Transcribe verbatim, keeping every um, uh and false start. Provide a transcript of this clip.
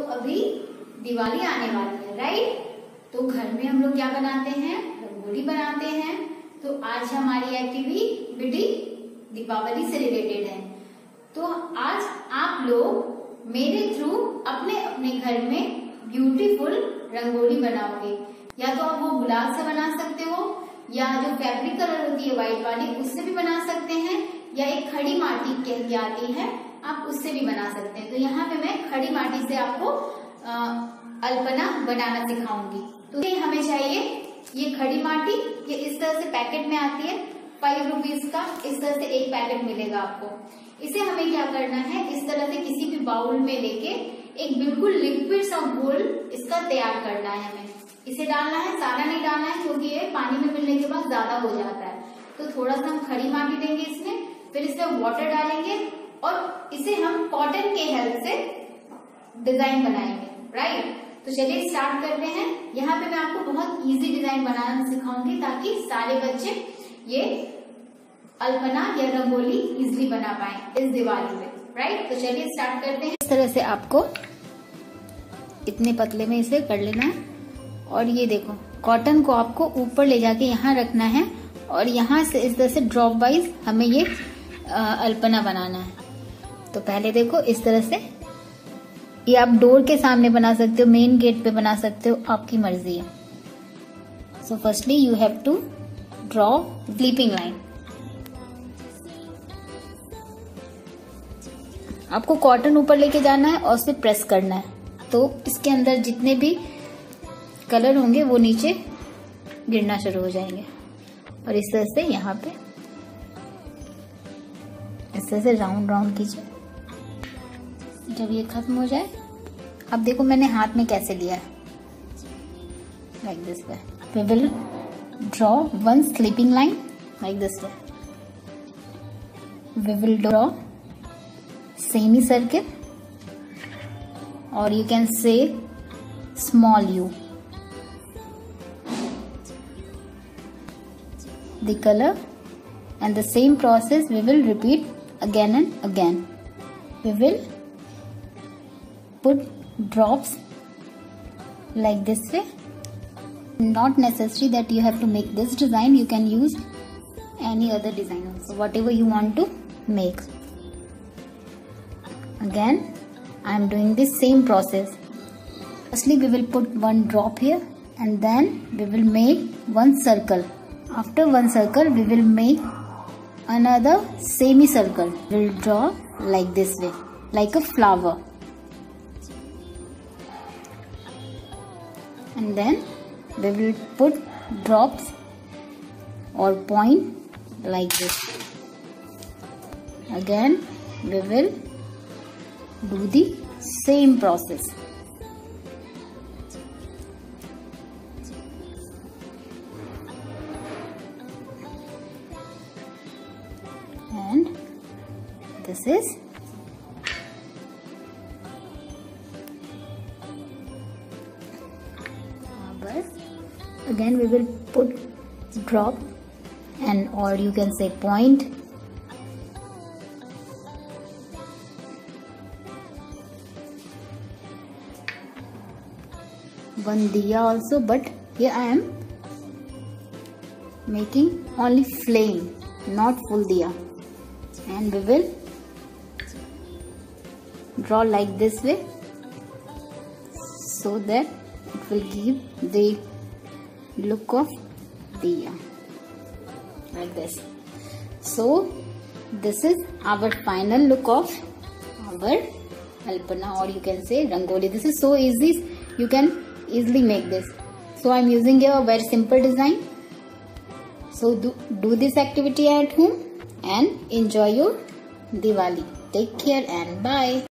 अभी दिवाली आने वाली है, राइट। तो घर में हम लोग क्या बनाते हैं, रंगोली बनाते हैं। तो आज हमारी एक्टिविटी दीपावली से रिलेटेड है। तो आज आप लोग मेरे थ्रू अपने अपने घर में ब्यूटीफुल रंगोली बनाओगे। या तो आप वो गुलाब से बना सकते हो, या जो फैब्रिक कलर होती है व्हाइट वाली उससे भी बना सकते हैं, या एक खड़ी माटी कह के आती है आप उससे भी बना सकते हैं। तो यहाँ पे मैं खड़ी माटी से आपको आ, अल्पना बनाना सिखाऊंगी। तो ये हमें चाहिए ये खड़ी माटी, ये इस तरह से पैकेट में आती है, फाइव रुपीज का इस तरह से एक पैकेट मिलेगा आपको। इसे हमें क्या करना है, इस तरह से किसी भी बाउल में लेके एक बिल्कुल लिक्विड सा घोल इसका तैयार करना है। हमें इसे डालना है, सारा नहीं डालना है क्योंकि ये पानी में मिलने के बाद ज्यादा हो जाता है। तो थोड़ा सा हम खड़ी माटी देंगे इसमें, फिर इसमें वाटर डालेंगे और इसे हम कॉटन के हेल्प से डिजाइन बनाएंगे, राइट। तो चलिए स्टार्ट करते हैं। यहाँ पे मैं आपको बहुत इजी डिजाइन बनाना सिखाऊंगी ताकि सारे बच्चे ये अल्पना या रंगोली इजीली बना पाए इस दिवाली पे, राइट। तो चलिए स्टार्ट करते हैं। इस तरह से आपको इतने पतले में इसे कर लेना है और ये देखो कॉटन को आपको ऊपर ले जाके यहाँ रखना है और यहाँ से इस तरह से ड्रॉप वाइज हमें ये अल्पना बनाना है। तो पहले देखो इस तरह से, ये आप डोर के सामने बना सकते हो, मेन गेट पे बना सकते हो, आपकी मर्जी है। So firstly you have to draw sleeping line. आपको कॉटन ऊपर लेके जाना है और उसे प्रेस करना है, तो इसके अंदर जितने भी कलर होंगे वो नीचे गिरना शुरू हो जाएंगे। और इस तरह से यहाँ पे इस तरह से राउंड राउंड कीजिए। जब ये खत्म हो जाए, अब देखो मैंने हाथ में कैसे लिया है, like this way. We will draw one sleeping line like this way. We will draw semi circle और you can see small U. The color and the same process we will repeat again and again. We will put drops like this way. Not necessary that you have to make this design, you can use any other design also, whatever you want to make. Again I am doing the same process. Firstly we will put one drop here and then we will make one circle. After one circle we will make another semicircle. We will draw like this way, like a flower. And then we will put drops or point like this. Again we will do the same process. And this is our, again we will put drop and or you can say point. One diya also, but here I am making only flame, not full diya. And we will draw like this way so that it will give the look of diya like this. So this is our final look of our alpana or you can say rangoli. This is so easy, you can easily make this. So I am using here a very simple design. So do, do this activity at home and enjoy your Diwali. Take care and bye.